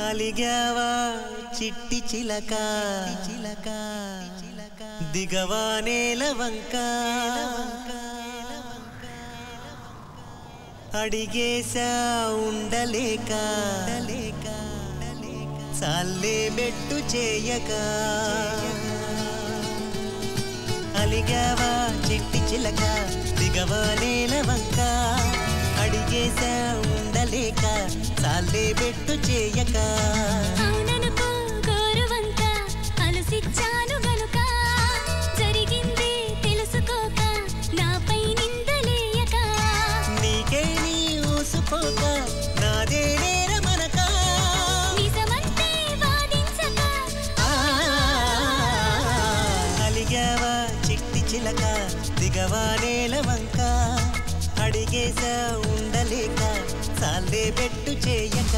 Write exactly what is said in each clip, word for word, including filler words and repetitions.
అలిగావా చిట్టి చిలక చిలక దిగవా నేల వంక అడిగేసా ఉండలేక చాలే బెట్టు చేయక అలిగావా చిట్టి చిలక దిగవా నేల వంక అడిగేసా ఉండలేక చాలే బెట్టు చేయక అవుననుకో గోరువంక అలసిచ్చాను గనుక జరిగింది తెలుసుకోక నాపై నిందలేయక నీకే నీ ఊసుకోక నాదే నేరమనక నిజమంటే వాదించక అలిగావా చిట్టి చిలక దిగవా నేల వంక అడిగేసా ఉండలేక చాలే బెట్టు చేయక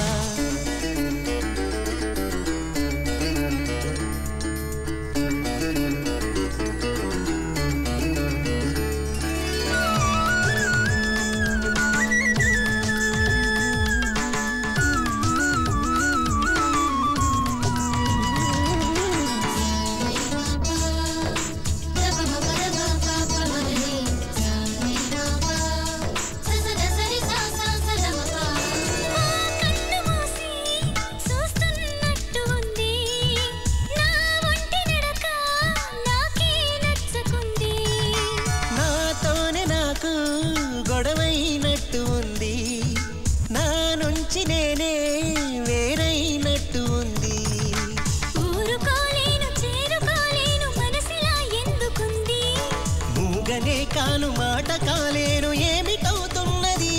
గొడవైనట్టు ఉంది నా నుంచి నేనే వేరైనట్టు ఉంది ఊరుకోలేను చేరుకోలేను మనసులా ఎందుకుంది మూగనే కాను మాట కాలేను ఏమిటవుతున్నది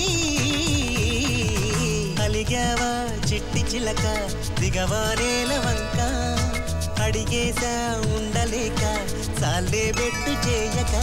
అలిగావా చిట్టి చిలక దిగవా నేల వంక అడిగేసా ఉండలేక చాలే బెట్టు చేయక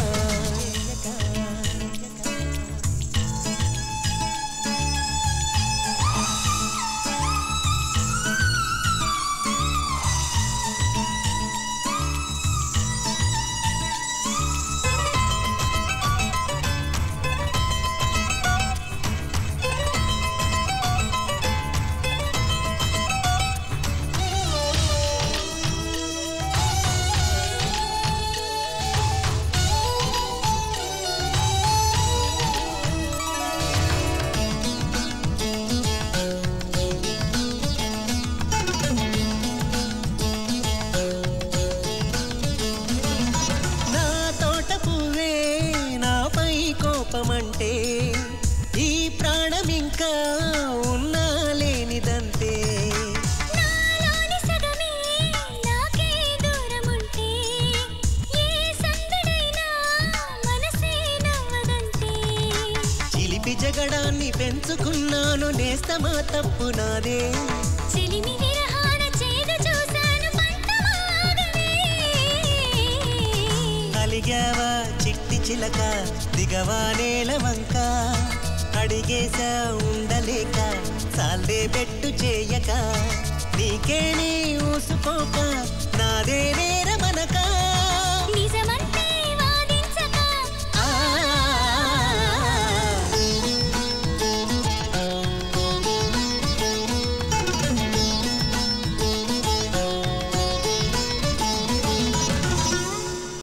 కోపమంటే ఈ ప్రాణం ఇంకా ఉన్నా లేనిదంతే నాలోని సగమే నాకే దూరముంటే ఏ సందడైనా మనసే నవ్వదంతే చిలిపి జగడాన్ని పెంచుకున్నాను నేస్తమా తప్పు నాదే చిలిమి విరహాన చేదు చూశాను పంటమాగవే అలిగావా చిట్టి చిలక దిగవా నేల వంక అడిగేసా ఉండలేక చాలే బెట్టు చేయక నీకే నీ ఊసుకోక నాదే నేర